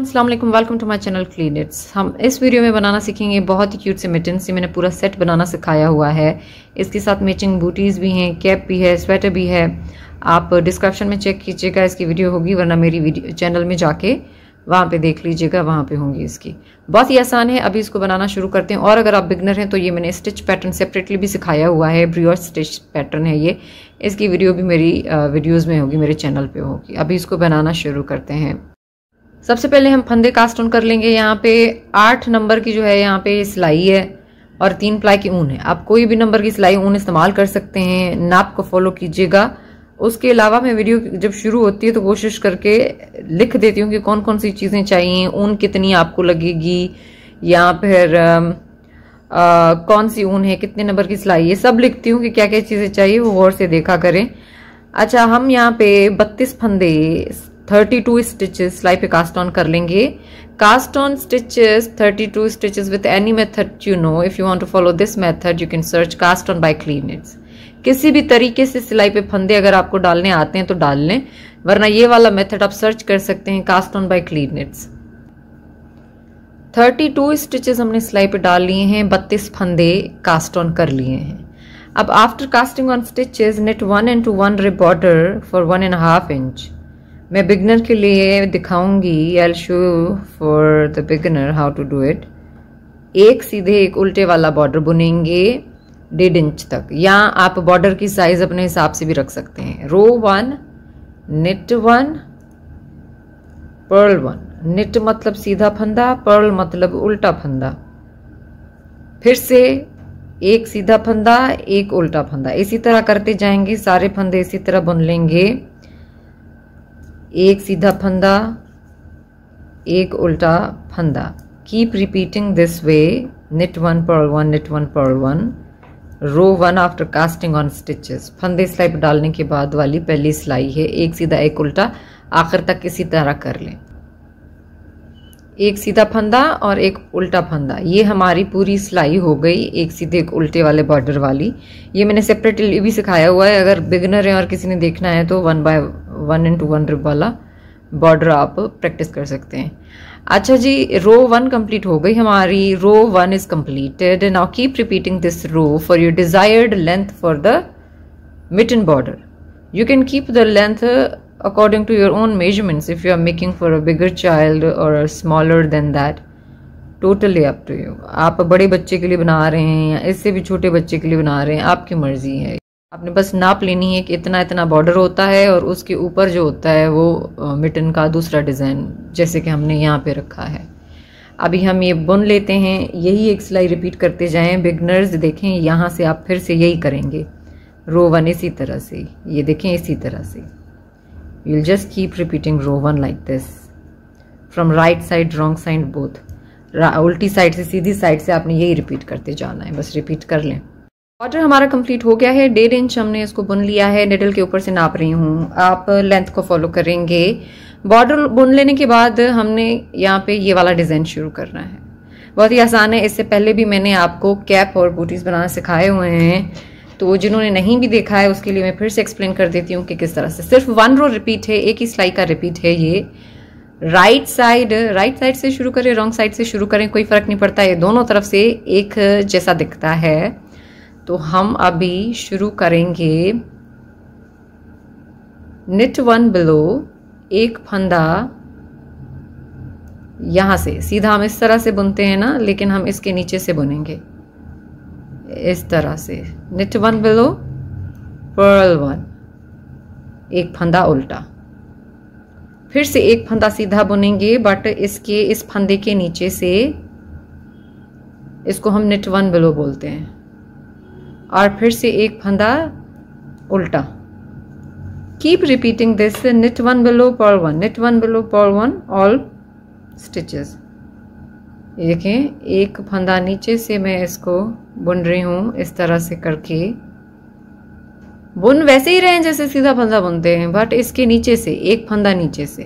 अस्सलाम वालेकुम, welcome to my channel clean its. हम इस वीडियो में बनाना सीखेंगे बहुत ही क्यूट से मिटन्स। मैंने पूरा सेट बनाना सिखाया हुआ है। इसके साथ मैचिंग बूटीज़ भी हैं, कैप भी है, स्वेटर भी है। आप डिस्क्रिप्शन में चेक कीजिएगा, इसकी वीडियो होगी, वरना मेरी चैनल में जाके वहाँ पे देख लीजिएगा, वहाँ पे होंगी इसकी। बहुत ही आसान है। अभी इसको बनाना शुरू करते हैं। और अगर आप बिगनर हैं तो ये मैंने स्टिच पैटर्न सेपरेटली भी सिखाया हुआ है। ब्रियोच स्टिच पैटर्न है ये। इसकी वीडियो भी मेरी वीडियोज़ में होगी, मेरे चैनल पर होगी। अभी इसको बनाना शुरू करते हैं। सबसे पहले हम फंदे कास्ट ऑन कर लेंगे। यहाँ पे 8 नंबर की जो है यहाँ पे सिलाई है और 3 प्लाई की ऊन है। आप कोई भी नंबर की सिलाई ऊन इस्तेमाल कर सकते हैं। नाप को फॉलो कीजिएगा। उसके अलावा मैं वीडियो जब शुरू होती है तो कोशिश करके लिख देती हूँ कि कौन कौन सी चीज़ें चाहिए, ऊन कितनी आपको लगेगी, या फिर कौन सी ऊन है, कितने नंबर की सिलाई है, सब लिखती हूँ कि क्या क्या चीज़ें चाहिए, वो गौर से देखा करें। अच्छा, हम यहाँ पे 32 फंदे 32 स्टिचेस सिलाई पे कास्ट ऑन कर लेंगे। Cast on stitches 32 stitches with any method you know. If you want to follow this method you can search cast on by clean its. किसी भी तरीके से सिलाई पे फंदे अगर आपको डालने आते हैं तो डाल लें, वरना ये वाला मेथड आप सर्च कर सकते हैं, cast on by clean its. 32 stitches हमने सिलाई पे डाल लिए हैं, 32 फंदे कास्ट ऑन कर लिए हैं। अब after casting on stitches knit 1 into 1 rib border for 1.5 inch. मैं बिगनर के लिए दिखाऊंगी, I will show for the beginner how to do it. एक सीधे एक उल्टे वाला बॉर्डर बुनेंगे 1.5 इंच तक, या आप बॉर्डर की साइज अपने हिसाब से भी रख सकते हैं। रो 1, निट 1, पर्ल 1। निट मतलब सीधा फंदा, पर्ल मतलब उल्टा फंदा। फिर से एक सीधा फंदा, एक उल्टा फंदा, इसी तरह करते जाएंगे। सारे फंदे इसी तरह बुन लेंगे। एक सीधा फंदा, एक उल्टा फंदा। Keep repeating this way. knit 1 purl 1, knit 1 purl 1, row 1 after casting on stitches. फंदे सिलाई पर डालने के बाद वाली पहली सिलाई है, एक सीधा एक उल्टा, आखिर तक इसी तरह कर लें। एक सीधा फंदा और एक उल्टा फंदा, ये हमारी पूरी सिलाई हो गई, एक सीधे एक उल्टे वाले बॉर्डर वाली। ये मैंने सेपरेटली भी सिखाया हुआ है। अगर बिगनर है और किसी ने देखना है तो 1 into 1 रिब वाला बॉर्डर आप प्रैक्टिस कर सकते हैं। अच्छा जी, रो 1 कंप्लीट हो गई हमारी। Row 1 is completed. Now keep repeating this row for your desired length for the mitten border. You can keep the length according to your own measurements if you are making for a bigger child or smaller than that, totally up to you। आप बड़े बच्चे के लिए बना रहे हैं या इससे भी छोटे बच्चे के लिए बना रहे हैं, आपकी मर्जी है। आपने बस नाप लेनी है कि इतना इतना बॉर्डर होता है और उसके ऊपर जो होता है वो मिटन का दूसरा डिज़ाइन, जैसे कि हमने यहाँ पे रखा है। अभी हम ये बुन लेते हैं। यही एक सिलाई रिपीट करते जाएं। बिगनर्स देखें, यहाँ से आप फिर से यही करेंगे। रो 1 इसी तरह से, ये देखें इसी तरह से। You'll just keep repeating row 1 like this from right side wrong side both। उल्टी साइड से सीधी साइड से आपने यही रिपीट करते जाना है, बस रिपीट कर लें। बॉर्डर हमारा कंप्लीट हो गया है। 1.5 इंच हमने इसको बुन लिया है। निडल के ऊपर से नाप रही हूँ, आप लेंथ को फॉलो करेंगे। बॉर्डर बुन लेने के बाद हमने यहाँ पे ये वाला डिज़ाइन शुरू करना है। बहुत ही आसान है। इससे पहले भी मैंने आपको कैप और बूटीज बनाना सिखाए हुए हैं, तो जिन्होंने नहीं भी देखा है उसके लिए मैं फिर से एक्सप्लेन कर देती हूँ कि किस तरह से। सिर्फ 1 रो रिपीट है, एक ही सिलाई का रिपीट है ये। राइट साइड से शुरू करें, रॉन्ग साइड से शुरू करें, कोई फर्क नहीं पड़ता, ये दोनों तरफ से एक जैसा दिखता है। तो हम अभी शुरू करेंगे। निट 1 बिलो, एक फंदा यहां से सीधा हम इस तरह से बुनते हैं ना, लेकिन हम इसके नीचे से बुनेंगे इस तरह से। knit 1 below, purl 1, एक फंदा उल्टा, फिर से एक फंदा सीधा बुनेंगे, बट इसके इस फंदे के नीचे से, इसको हम knit 1 below बोलते हैं, और फिर से एक फंदा उल्टा। Keep repeating this. knit 1 below, purl 1, knit 1 below, purl 1, all stitches। ये देखें, एक फंदा नीचे से मैं इसको बुन रही हूँ इस तरह से करके। बुन वैसे ही रहे जैसे सीधा फंदा बुनते हैं, बट इसके नीचे से एक फंदा नीचे से,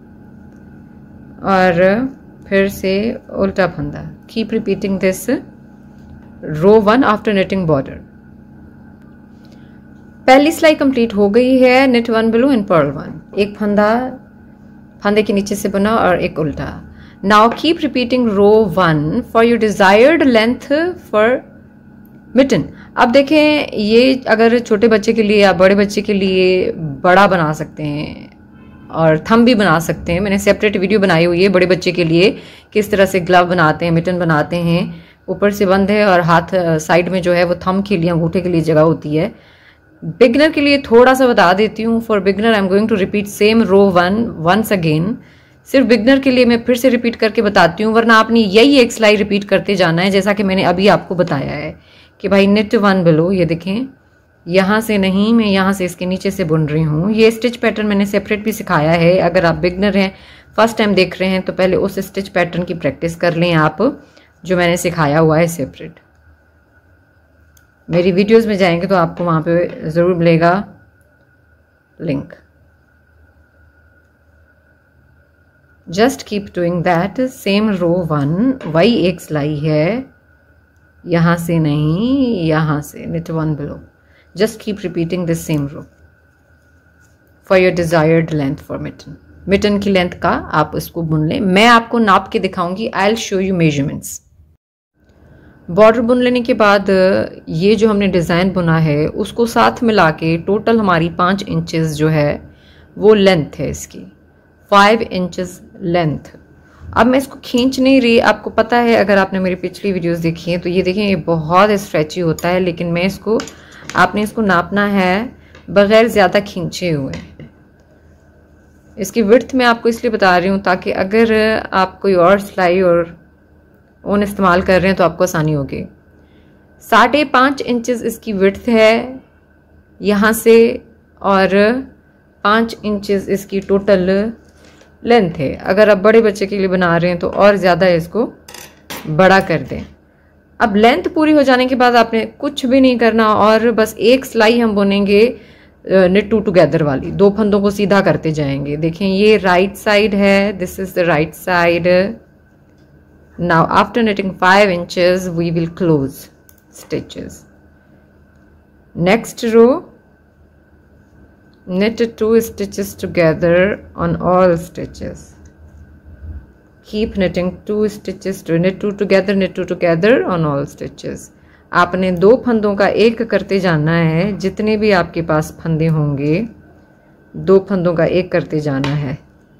और फिर से उल्टा फंदा। Keep repeating this row 1 after knitting border. पहली सिलाई कंप्लीट हो गई है। knit 1 below and purl 1, एक फंदा फंदे के नीचे से बुना और एक उल्टा। Now keep repeating row 1 for your desired length for mitten. अब देखें, ये अगर छोटे बच्चे के लिए या बड़े बच्चे के लिए बड़ा बना सकते हैं और थंब भी बना सकते हैं। मैंने सेपरेट वीडियो बनाई हुई है बड़े बच्चे के लिए, किस तरह से ग्लव बनाते हैं, मिटन बनाते हैं। ऊपर से बंद है और हाथ साइड में जो है वो थंब के लिए, अंगूठे के लिए जगह होती है। बिगनर के लिए थोड़ा सा बता देती हूँ। For beginner I am going to repeat same row 1 once again. सिर्फ बिगनर के लिए मैं फिर से रिपीट करके बताती हूँ, वरना आपने यही एक सिलाई रिपीट करते जाना है, जैसा कि मैंने अभी आपको बताया है कि भाई knit 1 below, ये देखें यहाँ से नहीं, मैं यहाँ से इसके नीचे से बुन रही हूँ। ये स्टिच पैटर्न मैंने सेपरेट भी सिखाया है। अगर आप बिगनर हैं, फर्स्ट टाइम देख रहे हैं, तो पहले उस स्टिच पैटर्न की प्रैक्टिस कर लें आप, जो मैंने सिखाया हुआ है सेपरेट। मेरी वीडियोस में जाएंगे तो आपको वहाँ पे ज़रूर मिलेगा link. Just keep doing that. Same row 1, वही एक सिलाई है, यहाँ से नहीं, यहाँ से knit 1 below। Just keep repeating this same row for your desired length for mitten. Mitten की लेंथ का आप इसको बुन लें। मैं आपको नाप के दिखाऊंगी, I will show you measurements. Border बुन लेने के बाद ये जो हमने डिज़ाइन बुना है उसको साथ मिला के टोटल हमारी 5 इंचेस जो है वो लेंथ है इसकी, 5 इंचेस लेंथ। अब मैं इसको खींच नहीं रही, आपको पता है अगर आपने मेरी पिछली वीडियोस देखी हैं तो ये देखें, ये बहुत स्ट्रेची होता है, लेकिन मैं इसको, आपने इसको नापना है बगैर ज़्यादा खींचे हुए। इसकी विड्थ मैं आपको इसलिए बता रही हूँ ताकि अगर आप कोई और सिलाई और ऊन इस्तेमाल कर रहे हैं तो आपको आसानी होगी। 5.5 इंचेस इसकी विड्थ है यहाँ से, और 5 इंचेस इसकी टोटल लेंथ है। अगर आप बड़े बच्चे के लिए बना रहे हैं तो और ज़्यादा इसको बड़ा कर दें। अब लेंथ पूरी हो जाने के बाद आपने कुछ भी नहीं करना, और बस एक सिलाई हम बुनेंगे knit 2 together वाली। 2 फंदों को सीधा करते जाएंगे। देखें, ये राइट साइड है, this is the right side. Now after knitting 5 inches we will close stitches. Next row, knit 2 stitches together on all stitches. Keep knitting 2 stitches to knit 2 together on all stitches. आपने 2 फंदों का एक करते जाना है। जितने भी आपके पास फंदे होंगे 2 फंदों का एक करते जाना है।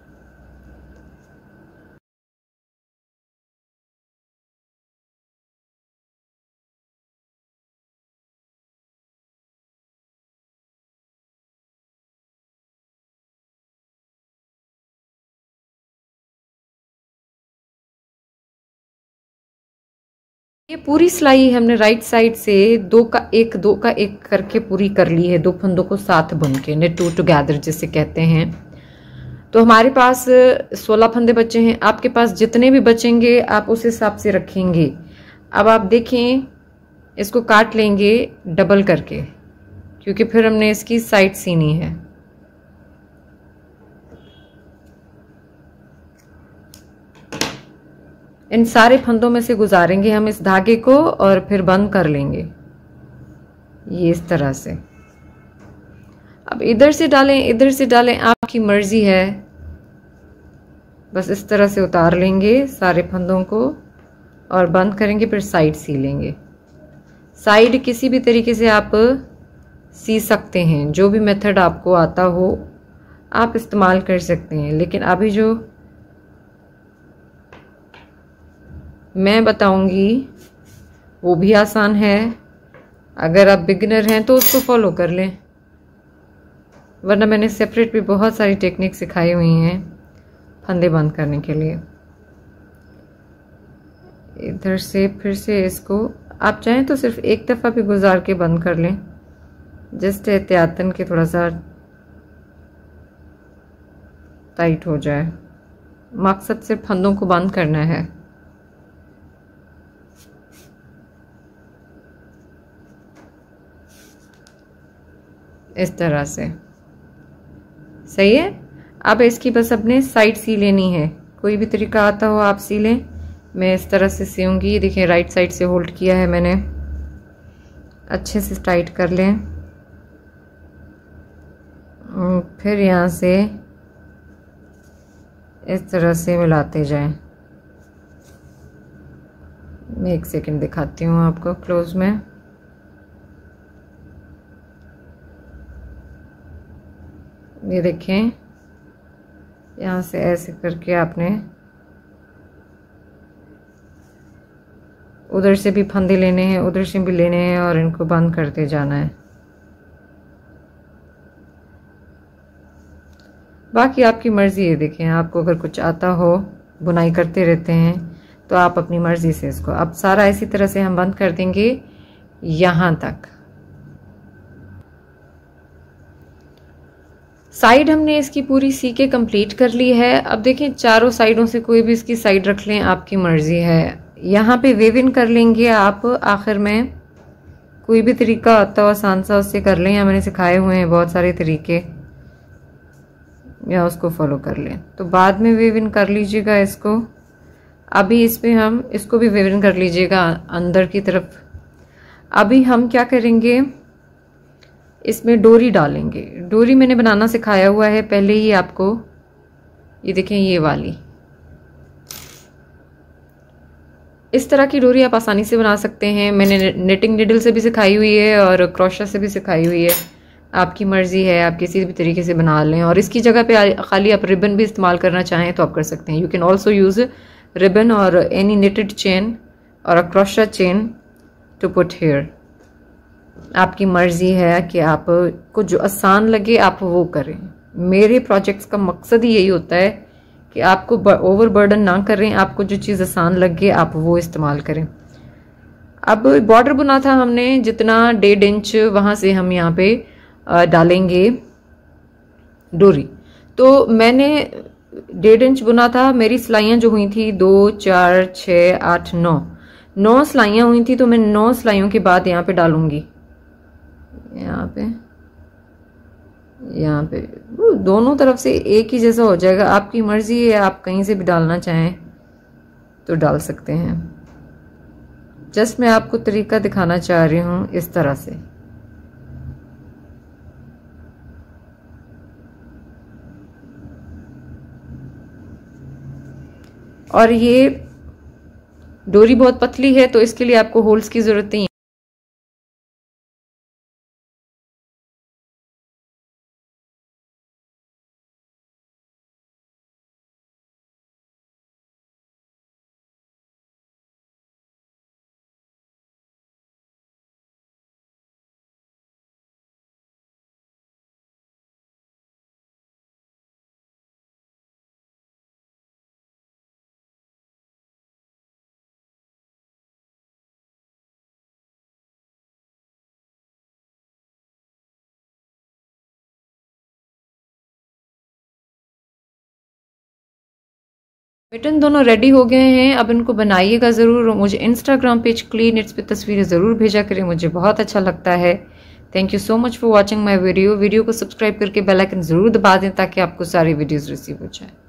ये पूरी सिलाई हमने राइट साइड से 2 का 1 करके पूरी कर ली है। 2 फंदों को साथ बुन के knit 2 together जिसे कहते हैं। तो हमारे पास 16 फंदे बचे हैं। आपके पास जितने भी बचेंगे आप उस हिसाब से रखेंगे। अब आप देखें, इसको काट लेंगे डबल करके, क्योंकि फिर हमने इसकी साइड सीनी है। इन सारे फंदों में से गुजारेंगे हम इस धागे को और फिर बंद कर लेंगे ये इस तरह से। अब इधर से डालें, इधर से डालें, आपकी मर्जी है। बस इस तरह से उतार लेंगे सारे फंदों को और बंद करेंगे, फिर साइड सी लेंगे। साइड किसी भी तरीके से आप सी सकते हैं, जो भी मेथड आपको आता हो आप इस्तेमाल कर सकते हैं, लेकिन अभी जो मैं बताऊंगी वो भी आसान है। अगर आप बिगिनर हैं तो उसको फॉलो कर लें, वरना मैंने सेपरेट भी बहुत सारी टेक्निक सिखाई हुई हैं फंदे बंद करने के लिए। इधर से फिर से इसको आप चाहें तो सिर्फ एक दफ़ा भी गुजार के बंद कर लें, जस्ट एहतियातन के थोड़ा सा टाइट हो जाए। मकसद सिर्फ फंदों को बंद करना है। इस तरह से सही है। अब इसकी बस अपने साइड सी लेनी है। कोई भी तरीका आता हो आप सी लें। मैं इस तरह से सीऊंगी। देखिए राइट साइड से होल्ड किया है मैंने, अच्छे से टाइट कर लें। फिर यहाँ से इस तरह से मिलाते जाएं। मैं एक सेकंड दिखाती हूँ आपको क्लोज में। ये देखें, यहाँ से ऐसे करके आपने उधर से भी फंदे लेने हैं, उधर से भी लेने हैं और इनको बंद करते जाना है। बाकी आपकी मर्ज़ी है। देखें, आपको अगर कुछ आता हो, बुनाई करते रहते हैं, तो आप अपनी मर्ज़ी से इसको, अब सारा इसी तरह से हम बंद कर देंगे यहाँ तक। साइड हमने इसकी पूरी सी के कंप्लीट कर ली है। अब देखें, चारों साइडों से कोई भी इसकी साइड रख लें, आपकी मर्ज़ी है। यहाँ पे वेव इन कर लेंगे आप। आखिर में कोई भी तरीका आता हो आसान सा, उससे कर लें। यहाँ मैंने सिखाए हुए हैं बहुत सारे तरीके, या उसको फॉलो कर लें। तो बाद में वेव इन कर लीजिएगा इसको। अभी इसमें हम इसको भी वेव इन कर लीजिएगा अंदर की तरफ। अभी हम क्या करेंगे, इसमें डोरी डालेंगे। डोरी मैंने बनाना सिखाया हुआ है पहले ही आपको। ये देखें, ये वाली इस तरह की डोरी आप आसानी से बना सकते हैं। मैंने निटिंग निडल से भी सिखाई हुई है और क्रोशा से भी सिखाई हुई है। आपकी मर्जी है, आप किसी भी तरीके से बना लें। और इसकी जगह पे खाली आप रिबन भी इस्तेमाल करना चाहें तो आप कर सकते हैं। You can also use ribbon or any knitted chain or a crochet chain to put here. आपकी मर्जी है कि आपको जो आसान लगे आप वो करें। मेरे प्रोजेक्ट्स का मकसद ही यही होता है कि आपको ओवर बर्डन ना करें, आपको जो चीज़ आसान लगे आप वो इस्तेमाल करें। अब बॉर्डर बुना था हमने जितना 1.5 इंच, वहाँ से हम यहाँ पे डालेंगे डोरी। तो मैंने 1.5 इंच बुना था। मेरी सिलाइयाँ जो हुई थी 2, 4, 6, 8, 9 सिलाइयाँ हुई थी। तो मैं 9 सिलाइयों के बाद यहाँ पे डालूंगी, यहाँ पे दोनों तरफ से एक ही जैसा हो जाएगा। आपकी मर्जी है, आप कहीं से भी डालना चाहें तो डाल सकते हैं। जस्ट मैं आपको तरीका दिखाना चाह रही हूँ इस तरह से। और ये डोरी बहुत पतली है तो इसके लिए आपको होल्स की जरूरत नहीं है। मिटन दोनों रेडी हो गए हैं। अब इनको बनाइएगा ज़रूर। मुझे इंस्टाग्राम पेज क्लीन इट्स पे तस्वीरें ज़रूर भेजा करें, मुझे बहुत अच्छा लगता है। Thank you so much for watching my video. Video को सब्सक्राइब करके बेल आइकन ज़रूर दबा दें ताकि आपको सारी वीडियोज़ रिसीव हो जाए।